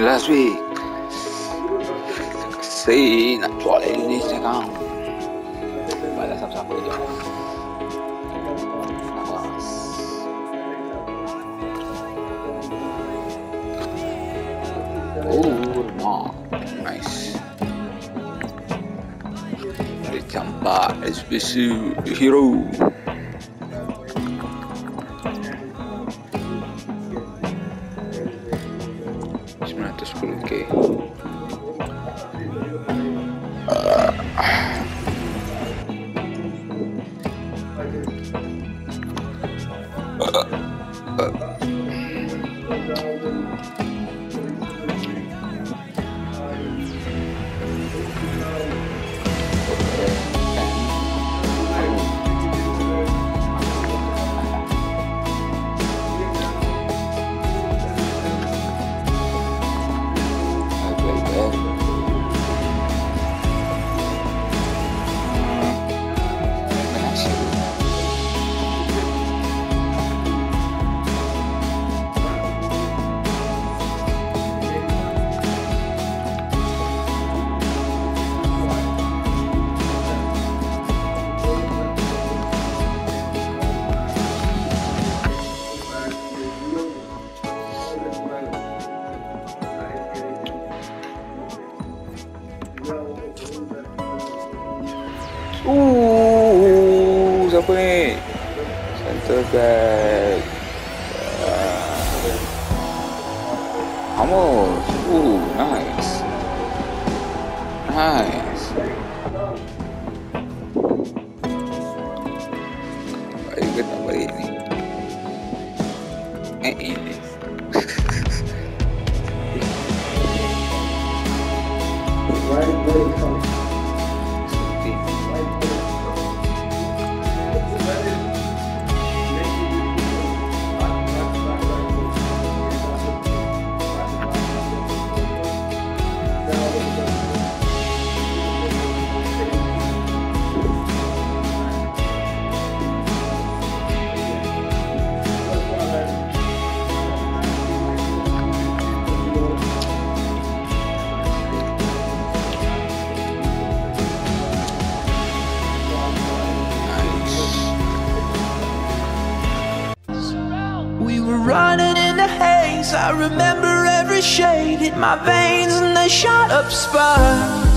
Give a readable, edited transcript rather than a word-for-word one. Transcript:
last week. Kasi nak-jual Indonesia kan. Balas siapa-siapa je. Oh, nice. Dia campak SPC hero. $910K. Siapa ni? Center back. Vamos. Nice. Nice. Baik ke tak baik ni? Ini. Running in the haze, I remember every shade hit my veins and they shot up sparks.